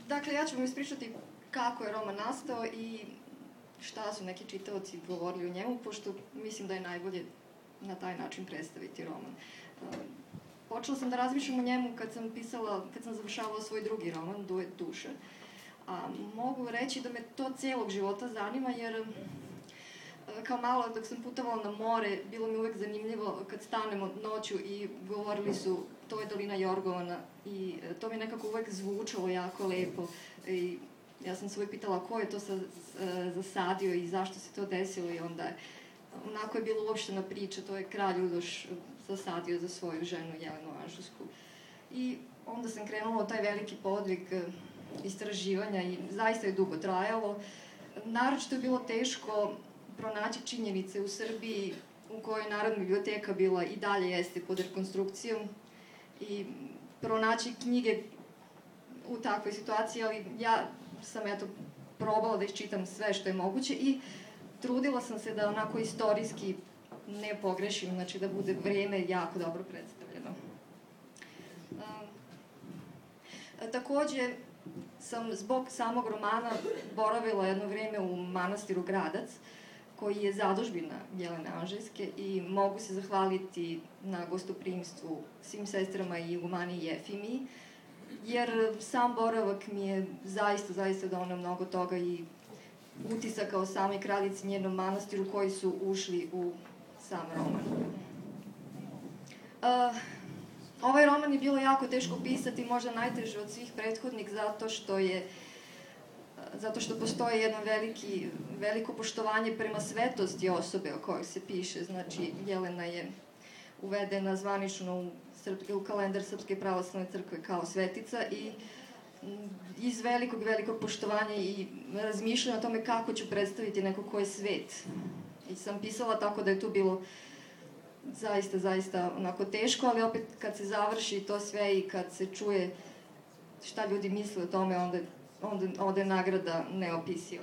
Dakle, ja ću vam ispričati kako je roman nastao i šta su neki čitaoci govorili o njemu, pošto mislim da je najbolje na taj način predstaviti roman. Počela sam da razmišljam o njemu kad sam završavala svoj drugi roman, Duet duše. A mogu reći da me to cijelog života zanima, jer kao malo dok sam putovala na more, bilo mi uvek zanimljivo kad stanemo noću i govorili su to je dolina Jorgovana i to mi nekako uvek zvučalo jako lepo. I ja sam se uvek pitala ko je to zasadio i zašto se to desilo i onda onako je bila uopštena priča, to je kralj Uroš zasadio za svoju ženu Jelenu Anžujsku. I onda sam krenula u taj veliki podvig istraživanja i zaista je dugo trajalo. Naročito je bilo teško pronaći činjenice u Srbiji u kojoj Narodna biblioteka bila i dalje jeste pod rekonstrukcijom i pronaći knjige u takvoj situaciji, ali ja sam probala da iščitam sve što je moguće i trudila sam se da onako istorijski ne pogrešim, znači da bude vreme jako dobro predstavljeno. Takođe sam zbog samog romana boravila jedno vreme u manastiru Gradac, koji je zadužbina Jelene Anžujske i mogu se zahvaliti na gostoprimstvu svim sestrama i igumani Jefimiji, jer sam boravak mi je zaista doneo mnogo toga i utisaka o samoj kraljici, njenom manastiru koji su ušli u sam roman. Ovaj roman je bilo jako teško pisati, možda najteže od svih prethodnih, zato što postoje jedno veliko poštovanje prema svetosti osobe o kojoj se piše. Znači, Jelena je uvedena zvanično u kalendar Srpske pravoslavne crkve kao svetica i iz velikog poštovanja i razmišljanja o tome kako ću predstaviti neko ko je svet. I sam pisala tako da je tu bilo zaista onako teško, ali opet kad se završi to sve i kad se čuje šta ljudi misle o tome, onda ode nagrada neopisiva.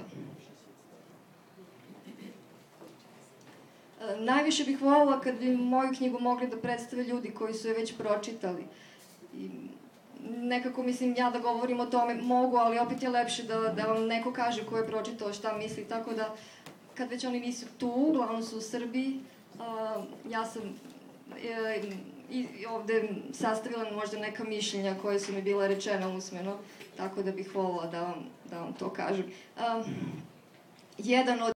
Najviše bih voljela kad bi moju knjigu mogli da predstave ljudi koji su je već pročitali. Nekako mislim ja da govorim o tome mogu, ali opet je lepše da vam neko kaže ko je pročitao šta misli, tako da kad već oni nisu tu, uglavnom su u Srbiji, ja sam ovde sastavila možda neka mišljenja koje su mi bila rečena usmeno, tako da bih voljela da vam to kažem. Jedan od